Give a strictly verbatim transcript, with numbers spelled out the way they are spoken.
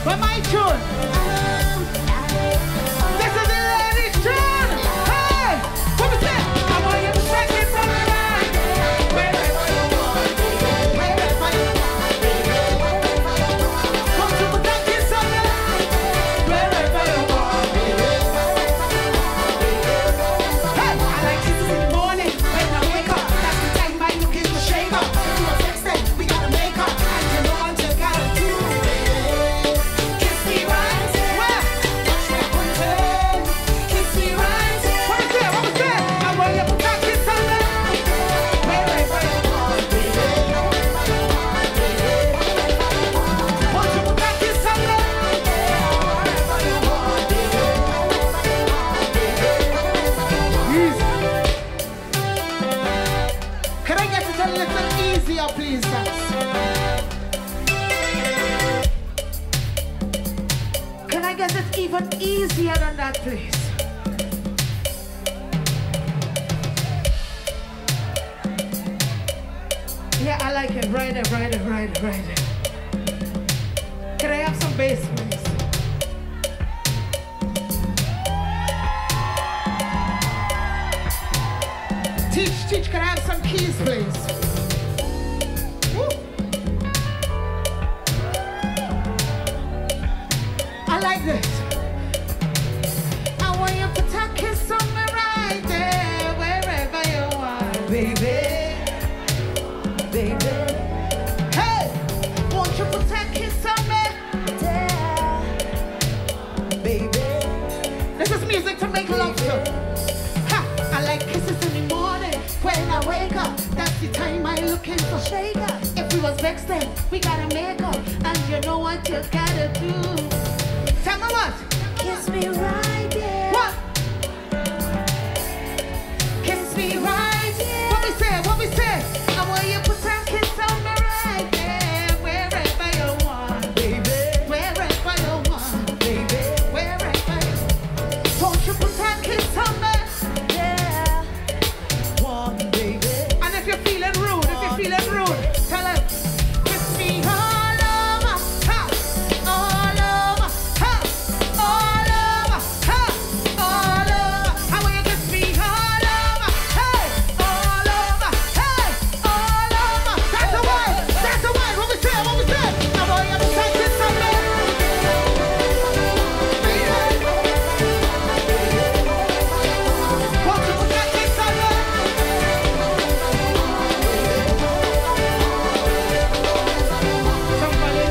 But my tune. This is the ladies' tune. Hey, what we say? I want you to take it from the line. Wherever you want, wherever you want. Want to protect it from the line. Wherever you want. Hey, I like kisses in the morning when I wake up. That's the time I look in the shake up. You are next day, we gotta make up. And you know what you gotta do. Kiss me right there. Where? Touch me on the head. Kiss me right there. What was that? What was that? I want you to protect it from the line. Wherever you want, baby. Want to protect it from the line. Wherever you want, baby. Easy. Can I get it a little easier, please, Sass? Can I get it even easier than that, please? Yeah, I like it. Right there, right there, right there, right there. Can I have some bass, please? Teach, teach, can I have some keys, please? Woo. I like this. I want you to tuck kiss somewhere right there, wherever you are, baby. Baby. Hey! Won't you protect kiss somewhere there, baby? This is music to make love to. Ha! I like kisses in the morning when I wake up. That's the time I'm looking for shake up. If we was vexed then, we gotta make up. And you know what you gotta do. Tell me what? Kiss me right there. What? Kiss me right there. What we say? What we say? I want you